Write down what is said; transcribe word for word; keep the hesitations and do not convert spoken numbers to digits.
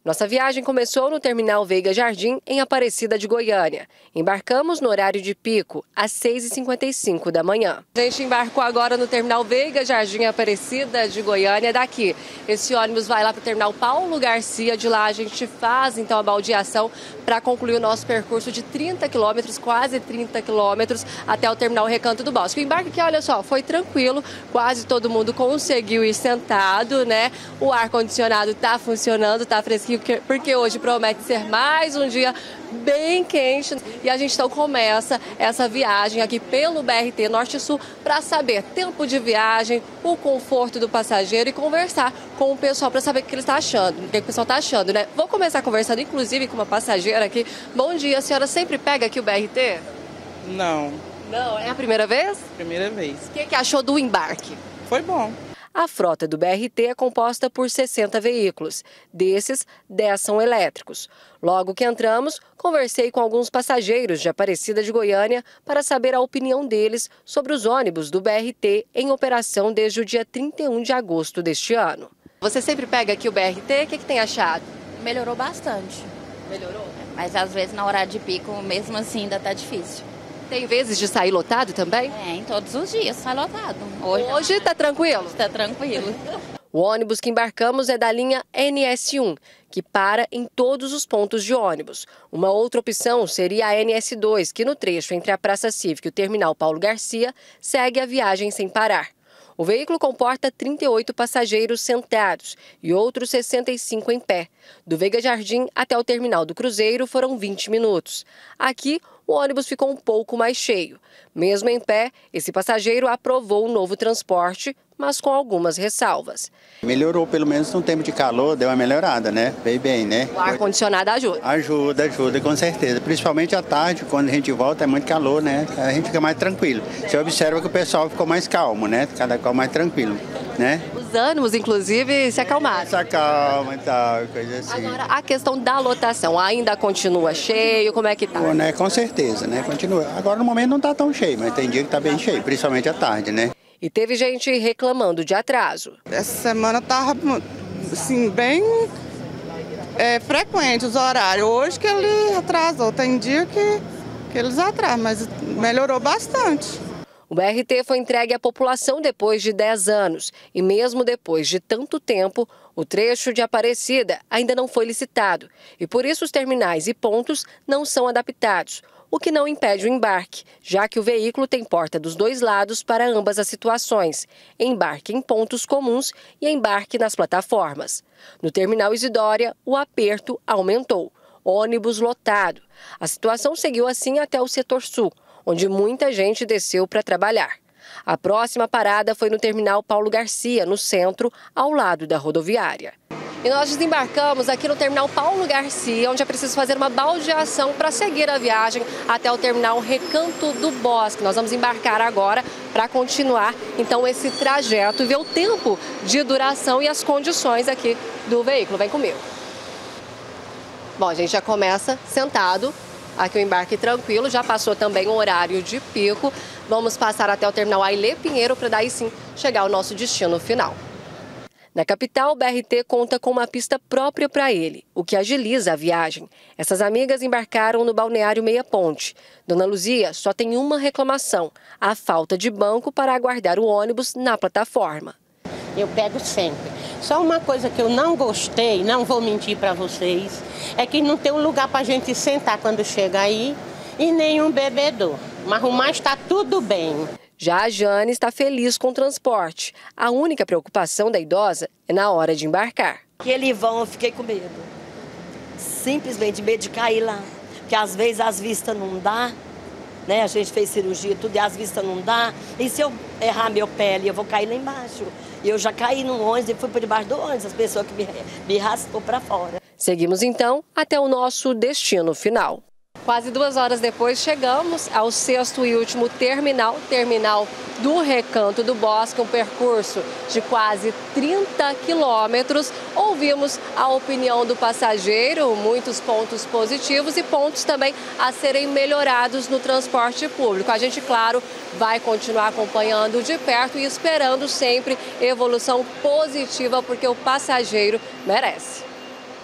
Nossa viagem começou no terminal Veiga Jardim, em Aparecida de Goiânia. Embarcamos no horário de pico, às seis e cinquenta e cinco da manhã. A gente embarcou agora no terminal Veiga Jardim, Aparecida de Goiânia. Daqui, esse ônibus vai lá para o terminal Paulo Garcia. De lá a gente faz, então, a baldeação para concluir o nosso percurso de trinta quilômetros, quase trinta quilômetros, até o terminal Recanto do Bosque. O embarque aqui, olha só, foi tranquilo, quase todo mundo conseguiu ir sentado, né? O ar-condicionado está funcionando, está fresquinho, porque hoje promete ser mais um dia bem quente. E a gente então começa essa viagem aqui pelo B R T Norte-Sul para saber tempo de viagem, o conforto do passageiro e conversar com o pessoal para saber o que ele está achando, o que o pessoal está achando, né? Vou começar conversando, inclusive, com uma passageira aqui. Bom dia, a senhora sempre pega aqui o B R T? Não. Não, é a primeira vez? Primeira vez. O que, que achou do embarque? Foi bom. A frota do B R T é composta por sessenta veículos. Desses, dez são elétricos. Logo que entramos, conversei com alguns passageiros de Aparecida de Goiânia para saber a opinião deles sobre os ônibus do B R T em operação desde o dia trinta e um de agosto deste ano. Você sempre pega aqui o B R T, o que, que tem achado? Melhorou bastante. Melhorou? Mas às vezes na hora de pico, mesmo assim, ainda tá difícil. Tem vezes de sair lotado também? É, em todos os dias sai lotado. Hoje, Hoje tá tranquilo? Tá tranquilo. O ônibus que embarcamos é da linha N S um, que para em todos os pontos de ônibus. Uma outra opção seria a N S dois, que no trecho entre a Praça Cívica e o terminal Paulo Garcia, segue a viagem sem parar. O veículo comporta trinta e oito passageiros sentados e outros sessenta e cinco em pé. Do Veiga Jardim até o terminal do Cruzeiro foram vinte minutos. Aqui, o ônibus ficou um pouco mais cheio. Mesmo em pé, esse passageiro aprovou o novo transporte, mas com algumas ressalvas. Melhorou, pelo menos no tempo de calor, deu uma melhorada, né? Veio bem, né? O ar-condicionado ajuda? Ajuda, ajuda, com certeza. Principalmente à tarde, quando a gente volta, é muito calor, né? A gente fica mais tranquilo. Você observa que o pessoal ficou mais calmo, né? Cada qual mais tranquilo, né? Os ânimos, inclusive, se acalmaram. Se acalma e tal, coisa assim. Agora, a questão da lotação, ainda continua cheio? Como é que tá? Bom, né? Com certeza, né? Continua. Agora, no momento, não tá tão cheio, mas tem dia que tá bem cheio, principalmente à tarde, né? E teve gente reclamando de atraso. Essa semana tava, assim, bem é, frequente os horários. Hoje que ele atrasou, tem dia que, que eles atrasam, mas melhorou bastante. O B R T foi entregue à população depois de dez anos e mesmo depois de tanto tempo, o trecho de Aparecida ainda não foi licitado e por isso os terminais e pontos não são adaptados, o que não impede o embarque, já que o veículo tem porta dos dois lados para ambas as situações, embarque em pontos comuns e embarque nas plataformas. No terminal Isidória, o aperto aumentou, ônibus lotado. A situação seguiu assim até o setor sul, onde muita gente desceu para trabalhar. A próxima parada foi no terminal Paulo Garcia, no centro, ao lado da rodoviária. E nós desembarcamos aqui no terminal Paulo Garcia, onde é preciso fazer uma baldeação para seguir a viagem até o terminal Recanto do Bosque. Nós vamos embarcar agora para continuar, então, esse trajeto e ver o tempo de duração e as condições aqui do veículo. Vem comigo. Bom, a gente já começa sentado. Aqui o embarque tranquilo, já passou também o horário de pico. Vamos passar até o terminal Ailê Pinheiro para daí sim chegar ao nosso destino final. Na capital, o B R T conta com uma pista própria para ele, o que agiliza a viagem. Essas amigas embarcaram no balneário Meia Ponte. Dona Luzia só tem uma reclamação, a falta de banco para aguardar o ônibus na plataforma. Eu pego sempre. Só uma coisa que eu não gostei, não vou mentir para vocês, é que não tem um lugar para a gente sentar quando chega aí e nenhum bebedor. Mas o mais está tudo bem. Já a Jane está feliz com o transporte. A única preocupação da idosa é na hora de embarcar. Aquele vão eu fiquei com medo. Simplesmente medo de cair lá. Porque às vezes as vistas não dá, né? A gente fez cirurgia e tudo e as vistas não dá. E se eu errar meu pé ali, eu vou cair lá embaixo. E eu já caí no ônibus e fui por debaixo do ônibus, as pessoas que me, me raspou para fora. Seguimos então até o nosso destino final. Quase duas horas depois chegamos ao sexto e último terminal, terminal do Recanto do Bosque, um percurso de quase trinta quilômetros. Ouvimos a opinião do passageiro, muitos pontos positivos e pontos também a serem melhorados no transporte público. A gente, claro, vai continuar acompanhando de perto e esperando sempre evolução positiva, porque o passageiro merece.